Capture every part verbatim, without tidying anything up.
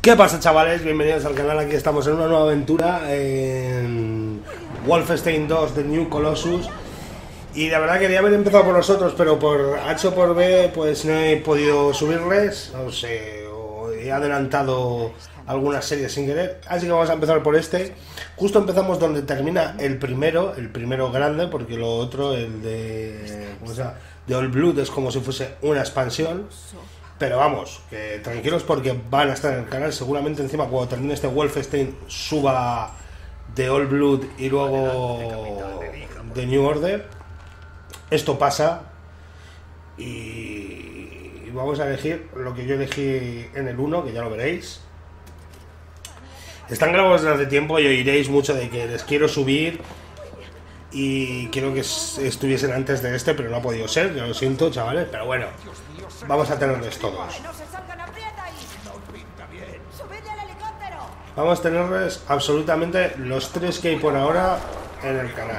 ¿Qué pasa, chavales? Bienvenidos al canal. Aquí estamos en una nueva aventura en Wolfenstein dos The New Colossus. Y la verdad quería haber empezado por los otros, pero por H o por B pues no he podido subirles. No sé, o he adelantado algunas series sin querer. Así que vamos a empezar por este. Justo empezamos donde termina el primero, el primero grande, porque lo otro, el de... ¿cómo se llama? De Old Blood, es como si fuese una expansión. Pero vamos, que tranquilos porque van a estar en el canal. Seguramente encima cuando termine este Wolfenstein suba The Old Blood y luego The New Order. Esto pasa y vamos a elegir lo que yo elegí en el uno, que ya lo veréis. Están grabados desde hace tiempo y oiréis mucho de que les quiero subir y quiero que estuviesen antes de este, pero no ha podido ser, ya lo siento, chavales, pero bueno, vamos a tenerles todos. Vamos a tenerles absolutamente los tres que hay por ahora en el canal.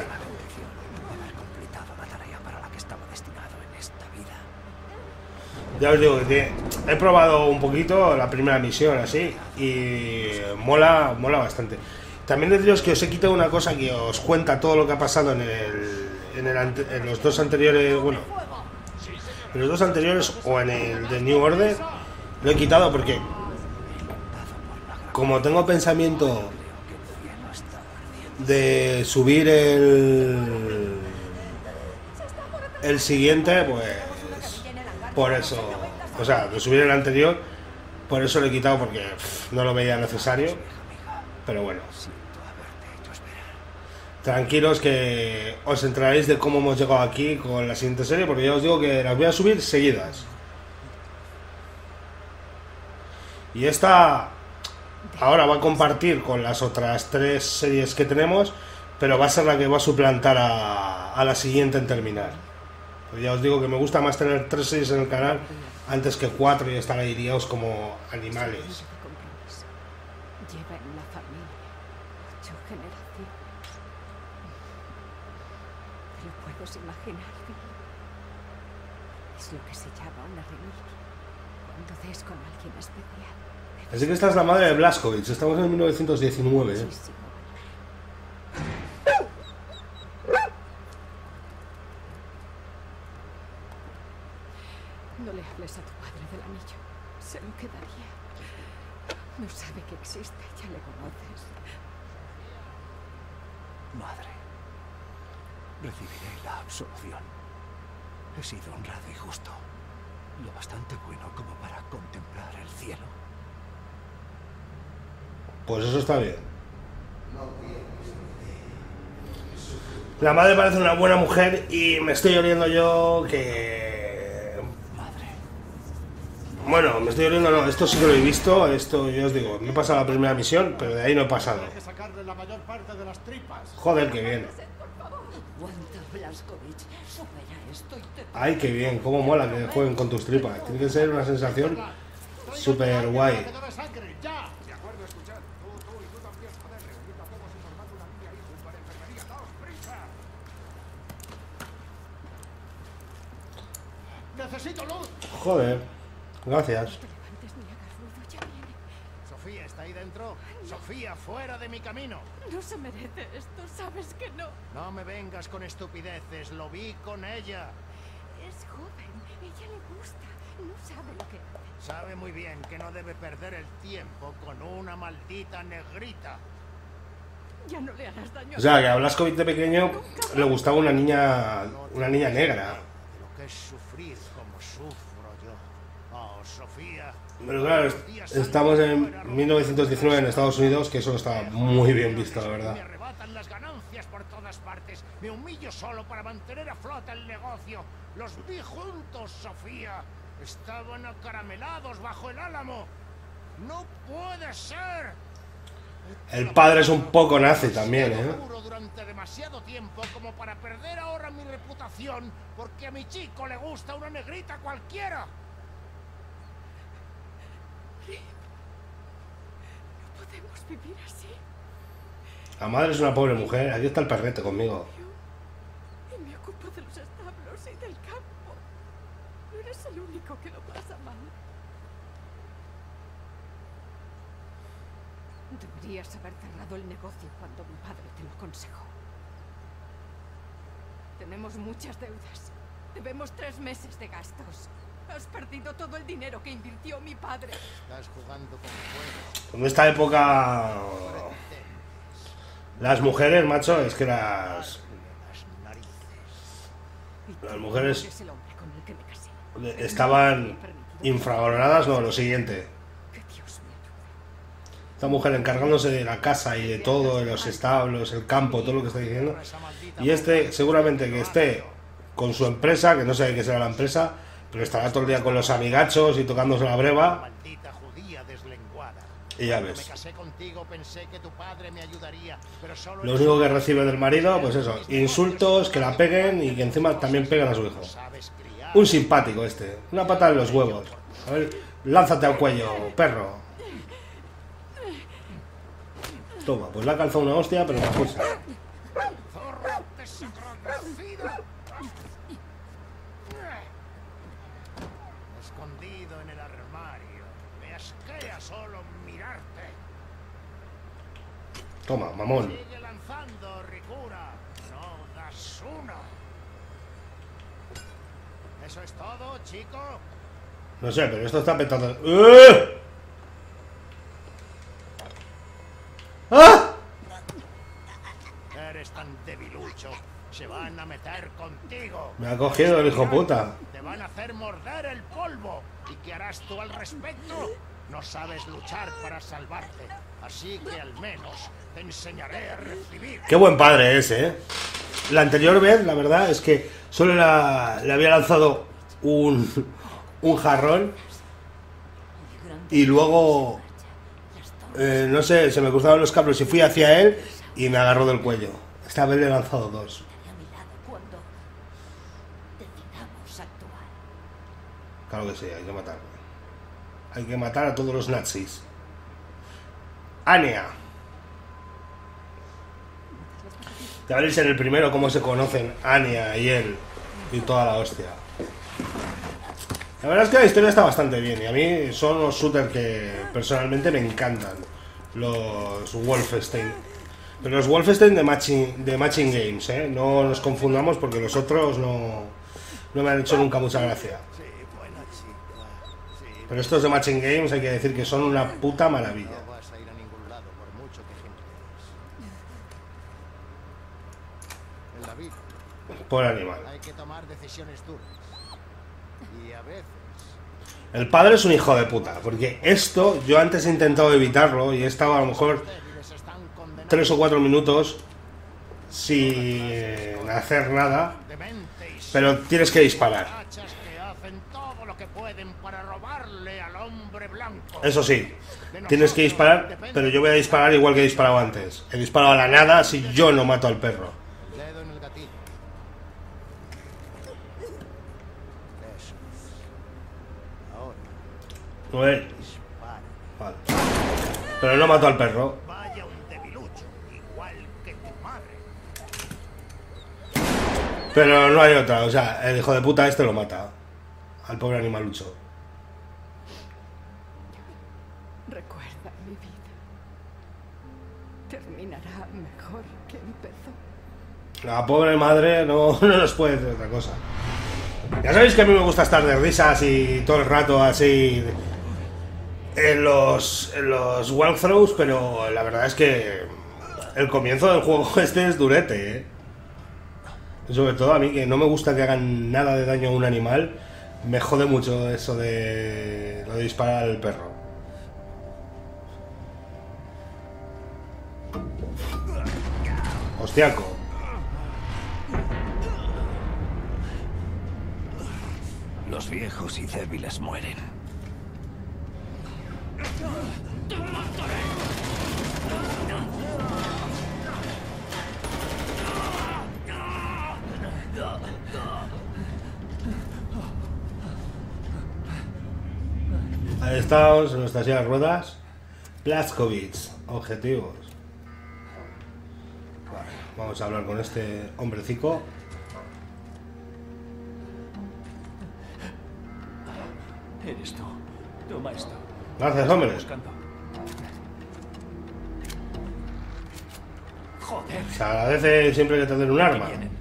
Ya os digo que he probado un poquito la primera misión así y mola, mola bastante. También deciros que os he quitado una cosa que os cuenta todo lo que ha pasado en, el, en, el, en los dos anteriores, bueno, en los dos anteriores o en el de New Order. Lo he quitado porque como tengo pensamiento de subir el el siguiente, pues por eso, o sea, de subir el anterior, por eso lo he quitado porque pff, no lo veía necesario. Pero bueno, tranquilos que os enteraréis de cómo hemos llegado aquí con la siguiente serie, porque ya os digo que las voy a subir seguidas. Y esta ahora va a compartir con las otras tres series que tenemos, pero va a ser la que va a suplantar a, a la siguiente en terminar. Pues ya os digo que me gusta más tener tres series en el canal antes que cuatro y estar ahí liados como animales. Lleva en la familia ocho generaciones. ¿Te lo puedes imaginar? Es lo que se llama una reliquia. Cuando des con alguien especial. Así que esta es la madre de Blazkowicz. Estamos en mil novecientos diecinueve. ¿eh? No le hables a tu padre del anillo. Se lo quedaría. No sabe que existe, ya le conoces. Madre, recibiré la absolución. He sido honrado y justo. Lo bastante bueno como para contemplar el cielo. Pues eso está bien. La madre parece una buena mujer y me estoy oliendo yo que... Bueno, me estoy oliendo, no, esto sí que lo he visto, esto yo os digo, me he pasado la primera misión, pero de ahí no he pasado. Joder, qué bien. Ay, qué bien, cómo mola que jueguen con tus tripas. Tiene que ser una sensación súper guay. Joder, gracias. Sofía, ¿está ahí dentro? Sofía, fuera de mi camino. No se merece esto, sabes que no. No me vengas con estupideces, lo vi con ella. Es joven, ella le gusta, no sabe lo que hace. Sabe muy bien que no debe perder el tiempo con una maldita negrita. Ya no le harás daño. O sea, que a Blazkowicz de pequeño le gustaba una niña, una niña negra. De lo que es sufrir como sufro yo. Oh, Sofía. Pero claro, estamos en mil novecientos diecinueve en Estados Unidos, que eso está muy bien visto, la verdad. Me arrebatan las ganancias por todas partes. Me humillo solo para mantener a flote el negocio. Los vi juntos, Sofía. Estaban acaramelados bajo el álamo. ¡No puede ser! El padre es un poco nazi también, ¿eh? Durante demasiado tiempo como para perder ahora mi reputación porque a mi chico le gusta una negrita cualquiera. No podemos vivir así. La madre es una pobre mujer. Aquí está el perrete conmigo. Y me ocupo de los establos y del campo. No eres el único que lo pasa mal. Deberías haber cerrado el negocio cuando mi padre te lo aconsejó. Tenemos muchas deudas. Debemos tres meses de gastos. Has perdido todo el dinero que invirtió mi padre. Estás jugando con fuego. En esta época las mujeres, macho, es que las las mujeres Es el hombre con el que me casé. estaban infravaloradas, no, lo siguiente. Que Dios me ayude. Esta mujer encargándose de la casa y de todo, de los establos, el campo, todo lo que está diciendo. Y este seguramente que esté con su empresa, que no sé de qué será la empresa, pero estará todo el día con los amigachos y tocándose la breva. Maldita judía deslenguada. Y ya Cuando me ves. casé contigo pensé que tu padre me ayudaría, pero solo Lo eres único que un- recibe del marido, pues eso, insultos, que la peguen y que encima también peguen a su hijo. sabes criar. Un simpático este, una pata en los huevos. A ver, lánzate al cuello, perro. Toma, pues le ha calzado una hostia, pero la fuerza. Zorra desagradecida. Escondido en el armario. Me asquea solo mirarte. Toma, mamón. Sigue lanzando, Ricura. No das una. ¿Eso es todo, chico? No sé, pero esto está petando. ¡Eh! ¡Ah! Eres tan debilucho. Se van a meter contigo. Me ha cogido el hijo puta. Te van a hacer morder el polvo. ¿Y qué harás tú al respecto? No sabes luchar para salvarte. Así que al menos te enseñaré a recibir. Qué buen padre es, ¿eh? La anterior vez, la verdad, es que solo la- le había lanzado un, un jarrón y luego, eh, no sé, se me cruzaron los cables y fui hacia él y me agarró del cuello. Esta vez le he lanzado dos. a mi lado cuando decidamos actuar. Claro que sí, hay que matarlo. Hay que matar a todos los nazis. Anya. Ya veréis en el primero cómo se conocen Anya y él y toda la hostia. La verdad es que la historia está bastante bien y a mí son los shooters que personalmente me encantan. Los Wolfenstein. Pero los Wolfenstein de Matching, de matching Games, ¿eh? No nos confundamos porque los otros no, no me han hecho nunca mucha gracia. Sí, buena chica. Sí, Pero estos de Matching Games hay que decir que son una puta maravilla. no vas a ir a ningún lado por mucho que ejemples. En la vida Por animal. hay que tomar decisiones duras. Y a veces El padre es un hijo de puta, porque esto yo antes he intentado evitarlo y he estado a lo mejor débiles están condenados tres o cuatro minutos sin hacer nada, demente y pero tienes que disparar. hachas que hacen todo lo que pueden para robarle al hombre blanco. Eso sí, tienes que disparar, pero yo voy a disparar igual que he disparado antes. He disparado a la nada si yo no mato al perro. El dedo en el gatillo. Eso es. Ahora, Ué, dispara. vale. Pero no mato al perro. Vaya un debilucho, igual que tu madre. Pero no hay otra, o sea, el hijo de puta este lo mata. Al pobre animalucho. Recuerda mi vida. Terminará mejor que empezó. La pobre madre no, no nos puede decir otra cosa. Ya sabéis que a mí me gusta estar de risas y todo el rato así en los, en los walkthroughs, pero la verdad es que el comienzo del juego este es durete, ¿eh? Y sobre todo a mí, que no me gusta que hagan nada de daño a un animal, me jode mucho eso de lo de disparar al perro. Hostiaco. Los viejos y débiles mueren. Ahí estamos en nuestras sillas de ruedas. Blazkowicz, objetivos. Vale, vamos a hablar con este hombrecico. Eres tú. Toma esto. Gracias, hombre. Buscando. joder. Se agradece siempre que te den un arma.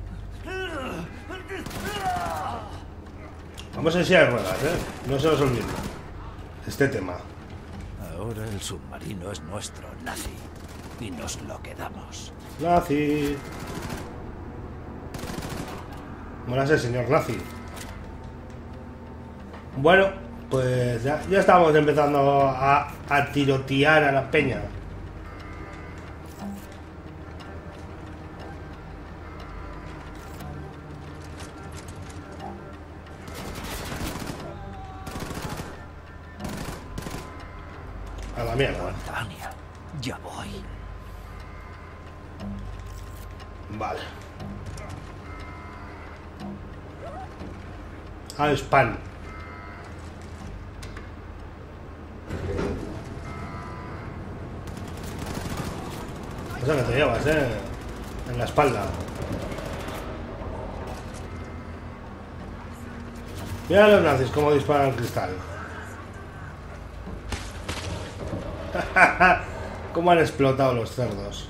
Vamos en silla de ruedas, ¿eh? No se nos olvide este tema. Ahora el submarino es nuestro, nazi. Y nos lo quedamos. Nazi. Buenas, el señor Nazi. Bueno, pues ya, ya estamos empezando a, a tirotear a la peña. A la mierda. Tania, ya voy. Vale. Ah, spam. Eso que te llevas, eh. En la espalda. Mira a los nazis cómo disparan el cristal. Cómo han explotado los cerdos.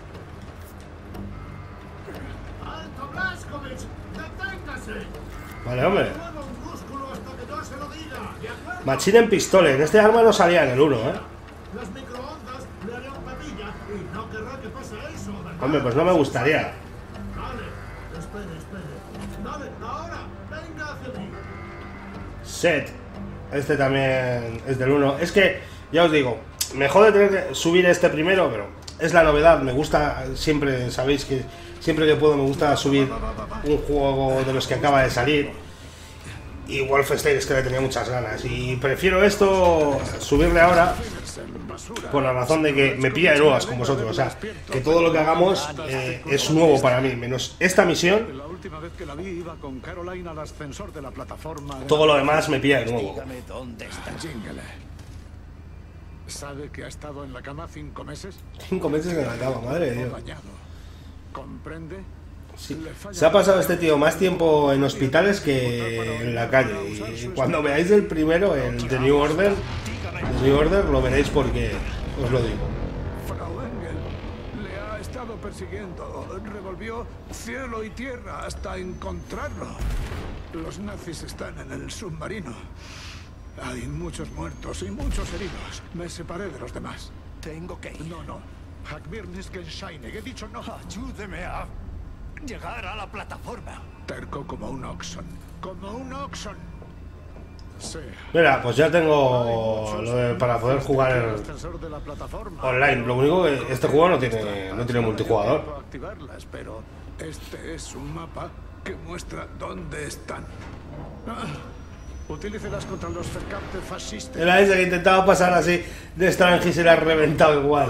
¡Alto, Blazkowicz! ¡Deténgase! Vale, hombre. Mueva un músculo hasta que yo se lo diga. ¿De acuerdo? Machine en pistola. En este arma no salía en el uno, eh. Las microondas le harían papilla y no querrá que pase eso, ¿verdad? Hombre, pues no me gustaría. Vale, espere, espere. Dale, ahora, venga hacia mí. Set. Este también es del uno. Es que, ya os digo, me jode tener que subir este primero, pero es la novedad. Me gusta siempre, sabéis que siempre que puedo me gusta subir un juego de los que acaba de salir. Y Wolfenstein es que le tenía muchas ganas. Y prefiero esto, subirle ahora, por la razón de que me pilla de nuevas con vosotros. O sea, que todo lo que hagamos eh, es nuevo para mí, menos esta misión. La última vez que la vi iba con Caroline al ascensor de la plataforma. Todo lo demás me pilla de nuevo. Dígame dónde está. Jingle. ¿Sabe que ha estado en la cama cinco meses? Cinco meses en la cama, madre de Dios. Bañado. ¿Comprende? Sí. Se ha pasado este tío más tiempo en hospitales que en la calle. Y cuando veáis el primero, el de New Order, The New Order, lo veréis porque os lo digo. Frau Engel le ha estado persiguiendo. Revolvió cielo y tierra hasta encontrarlo. Los nazis están en el submarino. Hay muchos muertos y muchos heridos. Me separé de los demás. Tengo que ir. No, no. Hackmirniskenscheinig. He dicho no. Ayúdeme a llegar a la plataforma. Terco como un Oxon. Como un Oxon. Sí. Mira, pues ya tengo lo de, para poder jugar El el ascensor de la plataforma. online. Lo único que este juego no tiene, no tiene multijugador. Puedo activarlas, pero este es un mapa que muestra dónde están. Ah, utilícelas contra los Verkampte fascistas. Era ese que intentaba pasar así de Strange y se le ha reventado igual.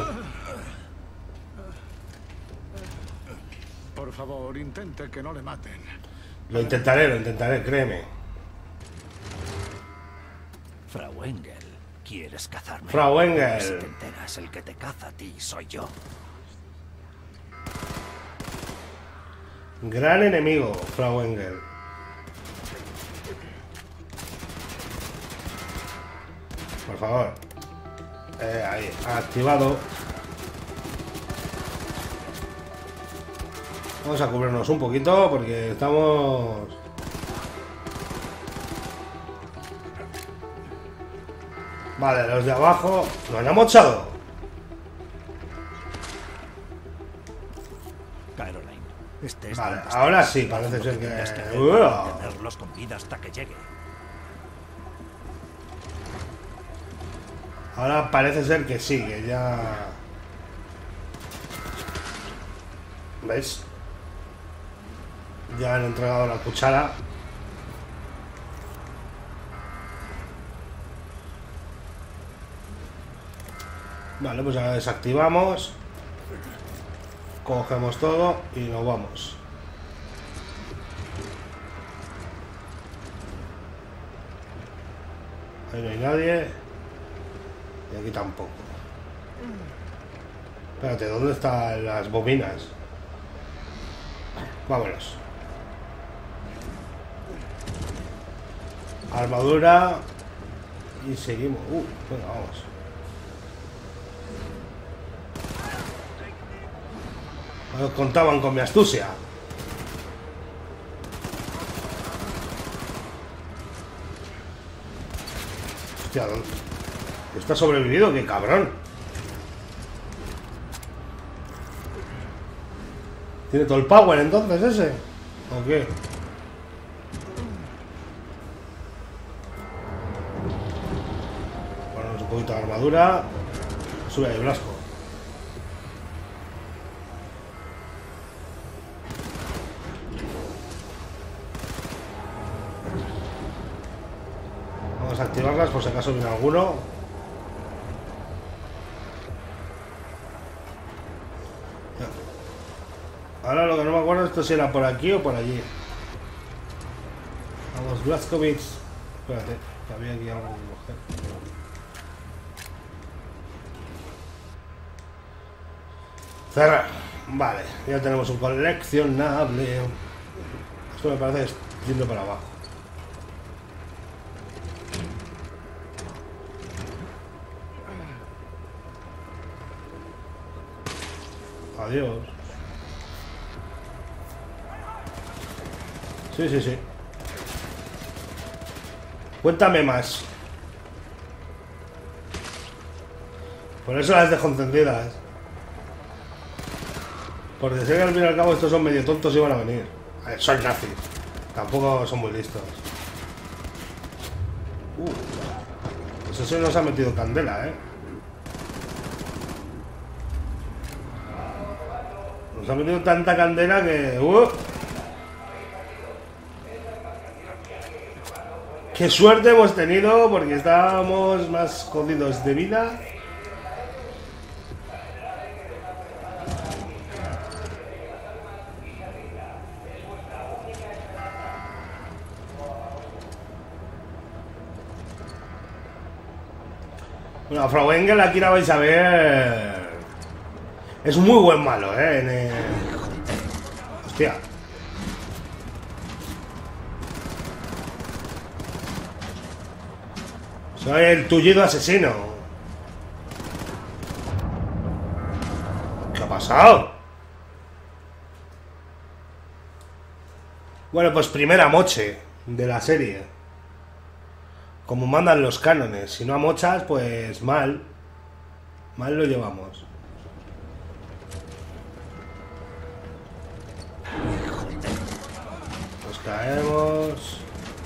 Por favor, intente que no le maten. Lo intentaré, lo intentaré, créeme. Frau Engel, ¿quieres cazarme? Frau Engel. Si te enteras, el que te caza a ti soy yo. Gran enemigo, Frau Engel. Por favor. Eh, ahí, activado. Vamos a cubrirnos un poquito porque estamos... Vale, los de abajo nos han mochado. Caroline, este es Vale, donde estás. ahora sí, parece ser que... Tendrás hacer Uah. para mantenerlos con vida hasta que llegue. Ahora parece ser que sí, que ya... ¿Veis? Ya han entregado la cuchara. Vale, pues ya desactivamos. Cogemos todo y nos vamos. Ahí no hay nadie. Y aquí tampoco. Espérate, ¿dónde están las bobinas? Vámonos. Armadura. Y seguimos. Uh, venga, vamos. No contaban con mi astucia. Hostia, ¿está sobrevivido? ¡Qué cabrón! ¿Tiene todo el power entonces ese? ¿O qué? Ponemos un poquito de armadura. Sube ahí, Blasco. Vamos a activarlas por si acaso viene alguno. Ahora lo que no me acuerdo esto si era por aquí o por allí. Vamos, Blazkowicz. Espérate, que había aquí algo que coger. Cerrar. Vale, ya tenemos un coleccionable. Esto me parece que es yendo para abajo. Adiós. Sí, sí, sí. Cuéntame más. Por eso las dejo encendidas. Porque sé que al fin y al cabo estos son medio tontos y van a venir. A ver, son nazis. Tampoco son muy listos. Uh, pues eso nos ha metido candela, eh. Nos ha metido tanta candela que... Uh, ¡qué suerte hemos tenido! Porque estábamos más jodidos de vida. Bueno, a Frau Engel aquí la vais a ver. Es muy buen malo, ¿eh? En el... Hostia. Soy el tullido asesino. ¿Qué ha pasado? Bueno, pues primera moche de la serie. Como mandan los cánones. Si no a mochas, pues mal. Mal lo llevamos. Nos caemos.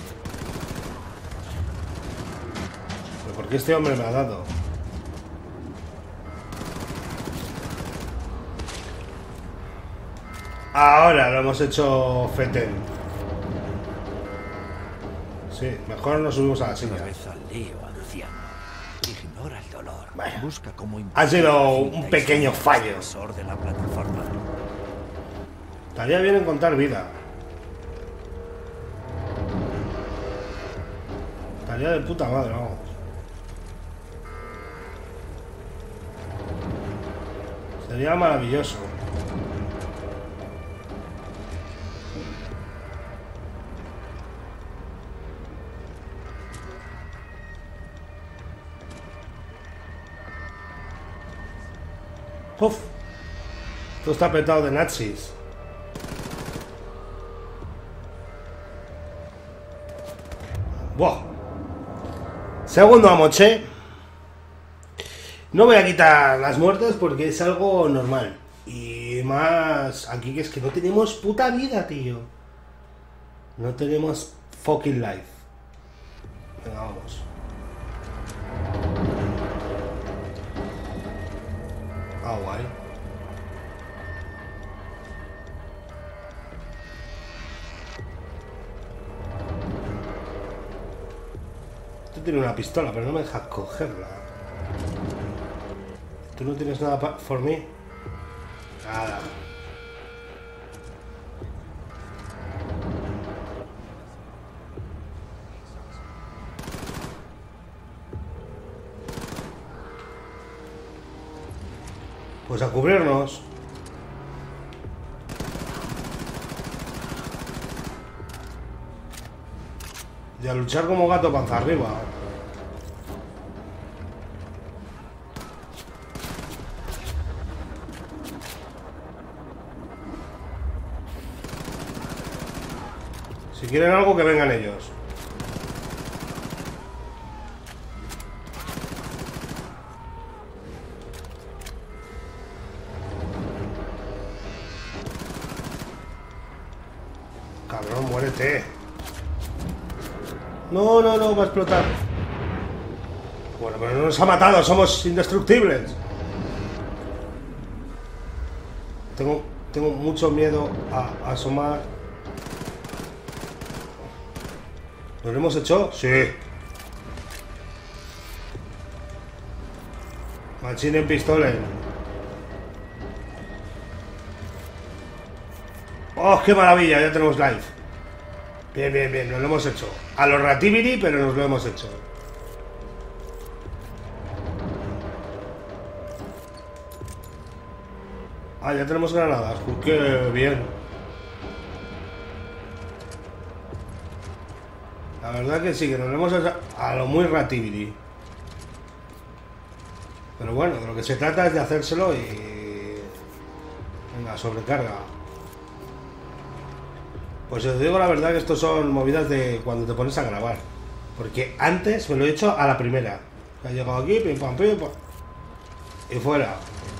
¿Pero por qué este hombre me ha dado? Ahora lo hemos hecho fetén. Sí, mejor nos subimos a la silla. Ignora el dolor. Vaya. Busca cómo Ha sido un pequeño fallo. de la plataforma. Estaría bien encontrar vida. Estaría de puta madre, vamos. Sería maravilloso. Uf, todo está apretado de nazis. Buah. Segundo amoche. No voy a quitar las muertes porque es algo normal. Y más aquí que es que no tenemos puta vida, tío. No tenemos fucking life. Venga, vamos. Ah, guay. Esto tiene una pistola, pero no me deja cogerla. ¿Tú no tienes nada para for mí? Nada. Pues a cubrirnos. Y a luchar como gato panza arriba. Si quieren algo, que vengan ellos. Cabrón, muérete. No, no, no, va a explotar. Bueno, pero no nos ha matado, somos indestructibles. Tengo, tengo mucho miedo a, a asomar. ¿Lo hemos hecho? Sí. Machine en pistola. ¡Oh, qué maravilla! Ya tenemos live. Bien, bien, bien, nos lo hemos hecho. A los Rativiri, pero nos lo hemos hecho. Ah, ya tenemos granadas. Pues qué bien. La verdad que sí, que nos lo hemos hecho a lo muy Rativiri. Pero bueno, de lo que se trata es de hacérselo y... Venga, sobrecarga. Pues os digo la verdad que estos son movidas de cuando te pones a grabar. Porque antes me lo he hecho a la primera. He llegado aquí, pim pam pim pam. Y fuera.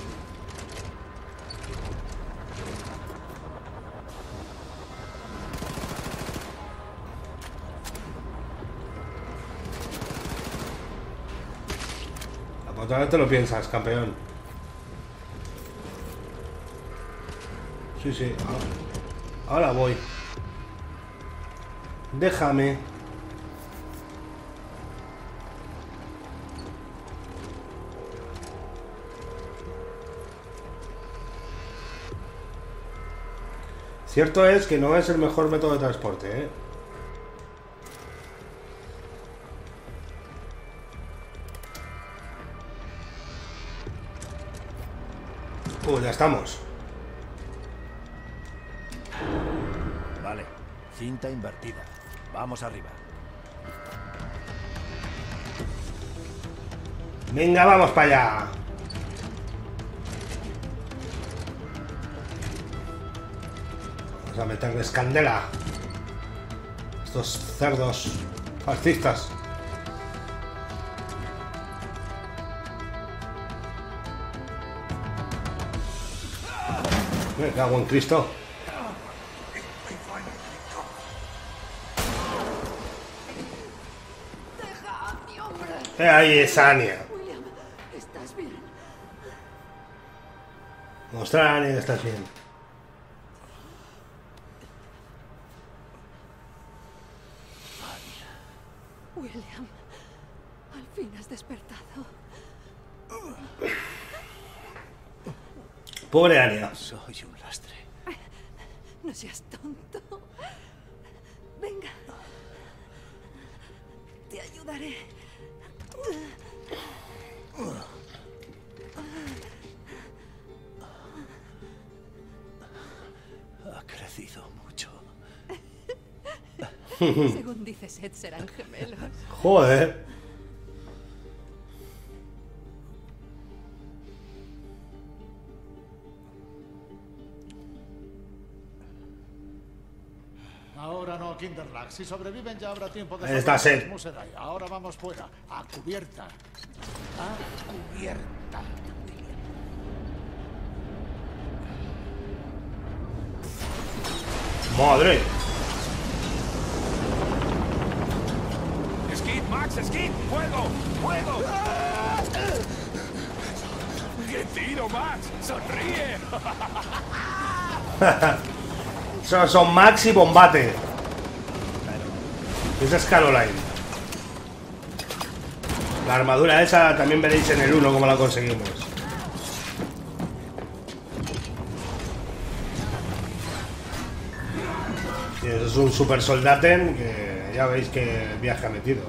Otra vez te lo piensas, campeón. Sí, sí. Ahora, ahora voy. Déjame. Cierto es que no es el mejor método de transporte, ¿eh? Uh, ya estamos. Vale, cinta invertida. Vamos arriba. Venga, vamos para allá. Vamos a meterles candela. Estos cerdos fascistas. Me cago en Cristo. Deja a mi hombre. Eh, ahí es Anya. William, ¿estás bien? Mostrar a Anya que estás bien. William, al fin has despertado. Pobre Anya. Soy un lastre. No seas tonto. Venga. Te ayudaré. Ha crecido mucho. Según dice Seth, serán gemelos. Joder. Ahora no, Kinderlag. Si sobreviven ya habrá tiempo de... Ahí está Seth. Muserai. Ahora vamos fuera. A cubierta. A cubierta. Madre. Skid, Max, Skid, fuego, fuego. ¡Qué tiro, Max! ¡Sonríe! Esos son Max y Bombate. Esa es Caroline. La armadura esa también veréis en el uno cómo la conseguimos. Y eso es un super soldaten que ya veis que viaje ha metido.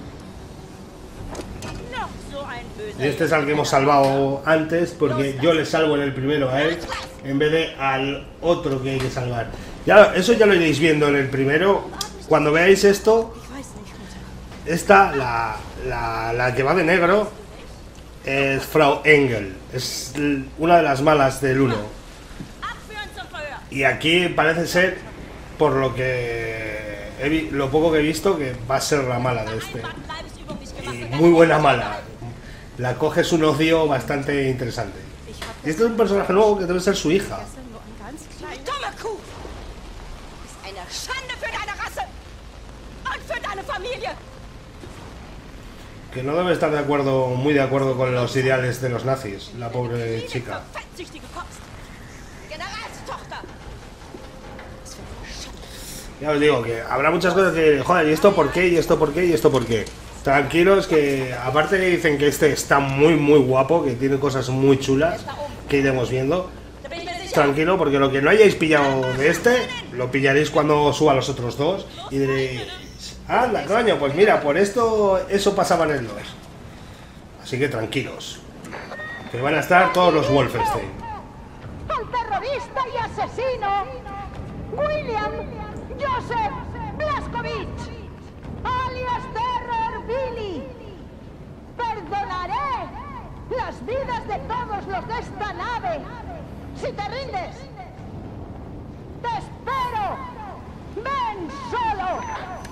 Y este es al que hemos salvado antes, porque yo le salvo en el primero a él en vez de al otro que hay que salvar. Ya, eso ya lo iréis viendo en el primero. Cuando veáis esto, esta, la, la, la que va de negro, es Frau Engel. Es una de las malas del uno. Y aquí parece ser, por lo que he vi- lo poco que he visto, que va a ser la mala de este. Y muy buena mala. La coges un odio bastante interesante. Y este es un personaje nuevo que debe ser su hija. Dumme Kuh! Ist eine Schande für deine Rasse und für deine Familie. Que no debe estar de acuerdo, muy de acuerdo con los ideales de los nazis, la pobre chica. Ya os digo que habrá muchas cosas que, joder, ¿y esto por qué? ¿Y esto por qué? ¿Y esto por qué? Tranquilos, que aparte que dicen que este está muy muy guapo, que tiene cosas muy chulas, que iremos viendo. Tranquilo, porque lo que no hayáis pillado de este, lo pillaréis cuando suba los otros dos y diréis, anda, coño, pues mira, por esto eso pasaba en el dos. Así que tranquilos, que van a estar todos los Wolfenstein. El terrorista y asesino William Joseph Blazkowicz, alias Terror Billy. Perdonaré las vidas de todos los de esta nave si te rindes. ¡Te espero! ¡Ven solo!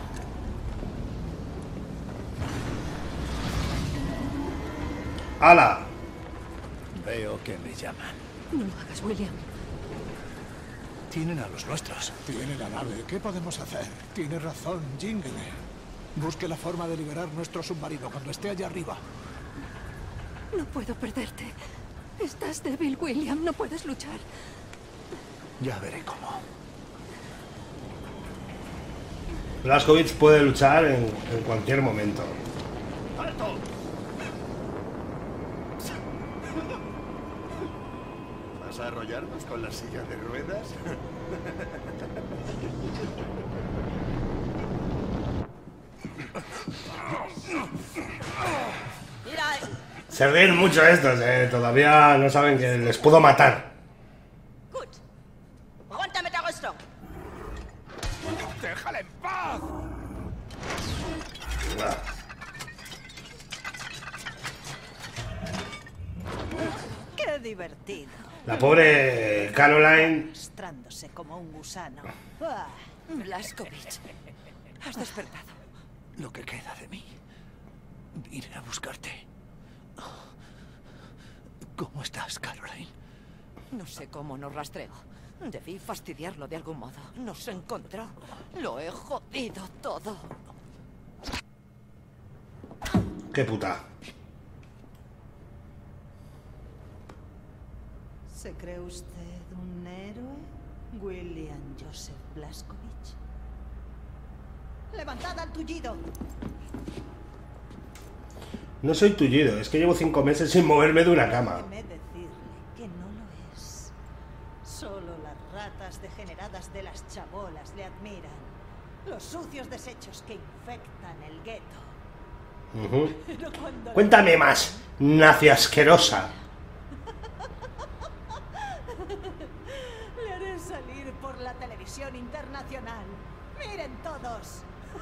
¡Hala! Veo que me llaman. No lo hagas, William. Tienen a los nuestros. Tiene la nave. ¿Qué podemos hacer? Tiene razón, Jingle. Busque la forma de liberar nuestro submarino cuando esté allá arriba. No puedo perderte. Estás débil, William. No puedes luchar. Ya veré cómo. Blazkowicz puede luchar en, en cualquier momento. ¡Alto! ¿Vas a arrollarnos con la silla de ruedas? Se ríen mucho estos, eh. Todavía no saben que les puedo matar. Gut. Runter mit der Rüstung. ¡Déjala en paz! ¡Qué divertido! La pobre Caroline. Mostrándose como un gusano. Ah, Blazkowicz. Has despertado. Lo que queda de mí. Iré a buscarte. ¿Cómo estás, Caroline? No sé cómo nos rastreó. Debí fastidiarlo de algún modo. Nos encontró. Lo he jodido todo. Qué puta. ¿Se cree usted un héroe, William Joseph Blazkowicz? ¡Levantad al tullido! No soy tullido, es que llevo cinco meses sin moverme de una cama. Déjeme decirle que no lo es. Solo las ratas degeneradas de las chabolas le admiran. Los sucios desechos que infectan el gueto. Ujú. Pero cuando Cuéntame más, nazi asquerosa. le haré salir por la televisión internacional. ¡Miren todos!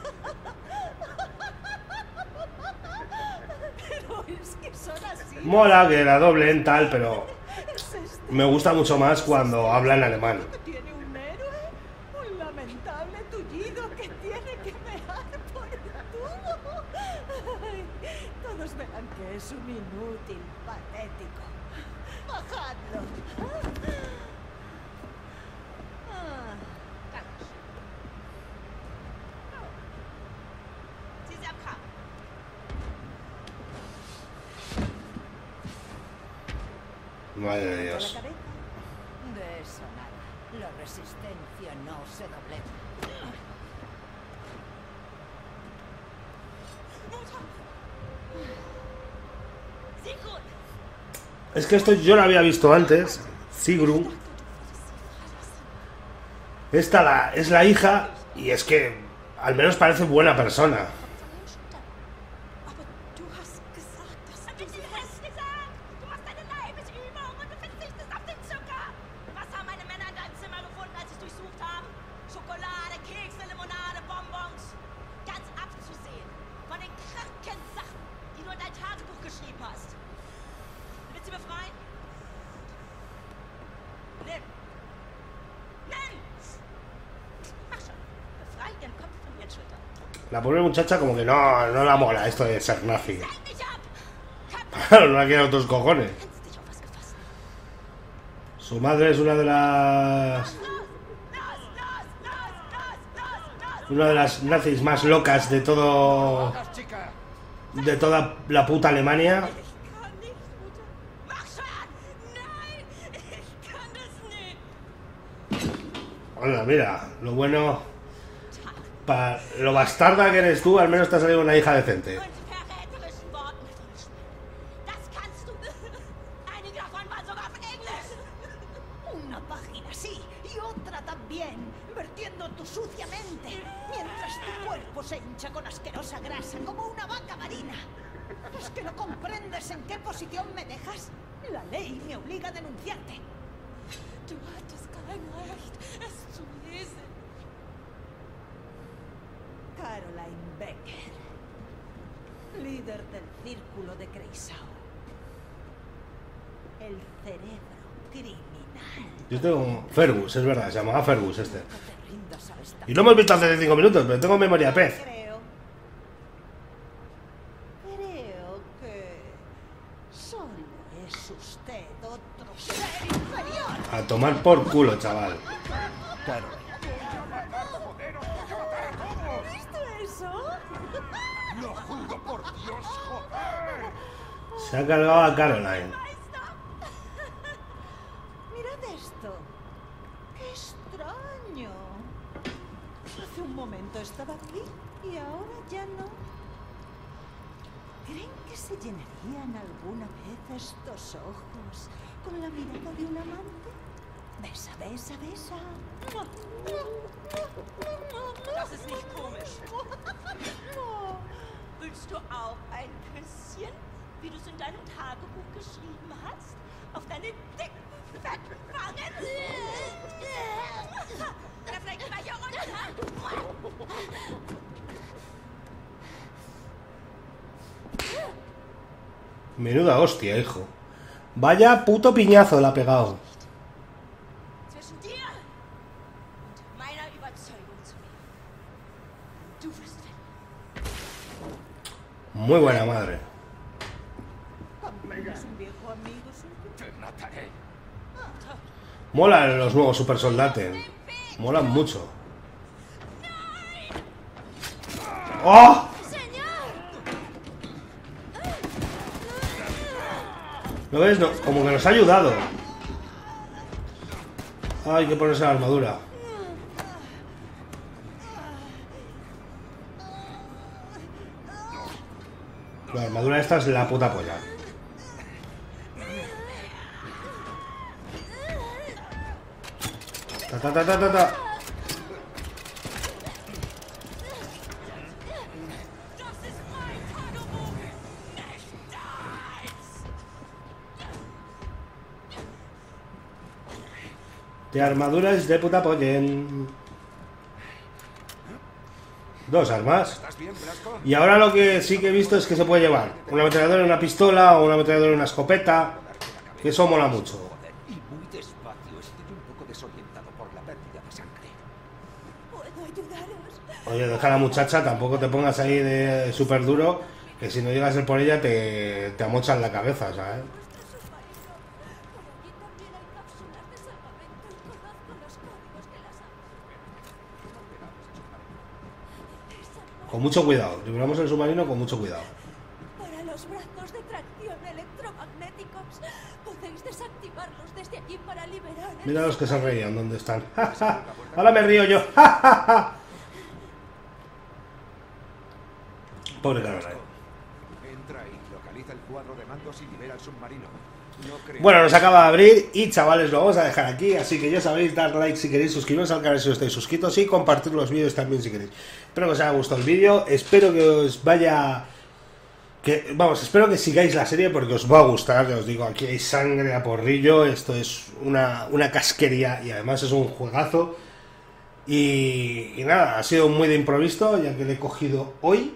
Pero es que son así. Mola que la doblen tal, pero Es este me gusta mucho más cuando habla en alemán. que tiene un héroe, un lamentable tullido que tiene que mear por el tubo. Ay, todos verán que es un inútil patético. ¡Bajadlo! Ah. Madre de ¿La Dios. cabeza? De eso nada. La resistencia no se doblega. Es que esto yo lo había visto antes. Sigrun. Esta la, es la hija y es que al menos parece buena persona. La pobre muchacha como que no, no la mola esto de ser nazi. Claro, no la quieren otros cojones. Su madre es una de las... Una de las nazis más locas de todo... De toda la puta Alemania. Hola, mira, lo bueno... Para lo bastarda que eres tú, al menos te ha salido una hija decente. Una página sí y otra también, vertiendo tu sucia mente, mientras tu cuerpo se hincha con asquerosa grasa como una vaca marina. ¿Es que no comprendes en qué posición me dejas? La ley me obliga a denunciarte. Du hattest kein Recht, es zu lesen. Caroline Becker, líder del círculo de Kreisau. El cerebro criminal. Yo tengo Fergus, es verdad, se llamaba Fergus este. Y lo hemos visto hace cinco minutos, pero tengo memoria pez. Creo. Creo que solo es usted otro ser inferior. A tomar por culo, chaval. Claro. ¿Viste eso? ¡Lo juro por Dios, joder! Se ha cargado a Caroline. Mirad esto. ¡Qué extraño! Hace un momento estaba aquí y ahora ya no. ¿Creen que se llenarían alguna vez estos ojos con la mirada de un amante? Besa, besa, besa. Das ist nicht komisch. Willst du auch ein Küsschen, wie du es in deinem Tagebuch geschrieben hast? Auf deine dicken, fetten Wangen? Oder vielleicht mal hier unten? Menuda hostia, hijo. Vaya puto piñazo le ha pegado. Zwischen dir und meiner Überzeugung zu leben. Du wirst finden. Muy buena madre. ¿Es un viejo amigo suyo? ¡Te mataré! Molan los nuevos super soldaten. Molan mucho. ¡Oh! ¿Lo ves? No, como que nos ha ayudado. Ah, hay que ponerse la armadura. La armadura esta es la puta polla. Ta ta ta ta ta ta. De armaduras de puta pollen. Dos armas. ¿Estás bien, Blasco? Y ahora lo que sí que he visto es que se puede llevar una ametralladora, una pistola o una ametralladora, una escopeta. Que eso mola mucho. Y muy despacio, estoy un poco desorientado por la pérdida de sangre. ¿Puedo ayudaros? Oye, deja a la muchacha, tampoco te pongas ahí de súper duro, que si no llegas a ir por ella te, te amochan la cabeza, ¿sabes? Con mucho cuidado, libramos el submarino con mucho cuidado. Para los brazos de tracción electromagnéticos, podéis desactivarlos desde allí para liberar el... Mira los que se reían, ¿dónde están? Ahora me río yo. Pobre Caroline. Entra y localiza el cuadro de mandos y libera el submarino. No creo... Bueno, nos acaba de abrir y chavales, lo vamos a dejar aquí, así que ya sabéis, dar like si queréis, suscribiros al canal si no estáis suscritos y compartir los vídeos también si queréis. Espero que os haya gustado el vídeo, espero que os vaya... que vamos, espero que sigáis la serie porque os va a gustar, que os digo, aquí hay sangre a porrillo, esto es una, una casquería y además es un juegazo. Y, y nada, ha sido muy de improviso ya que le he cogido hoy,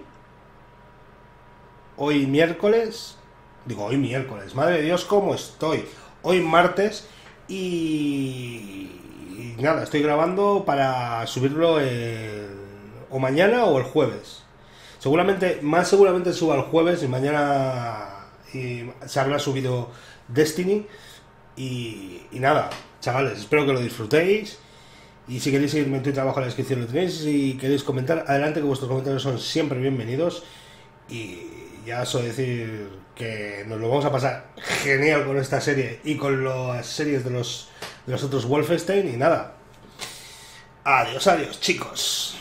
hoy miércoles... Digo, hoy miércoles, madre de Dios, cómo estoy. Hoy martes y... y nada, estoy grabando para subirlo el o mañana o el jueves. Seguramente, más seguramente suba el jueves y mañana y se habrá subido Destiny. Y, y nada, chavales, espero que lo disfrutéis. Y si queréis seguirme en Twitter, abajo en la descripción lo tenéis. Si queréis comentar, adelante, que vuestros comentarios son siempre bienvenidos. Y ya os voy a decir que nos lo vamos a pasar genial con esta serie y con las series de los, de los otros Wolfenstein. Y nada, adiós, adiós, chicos.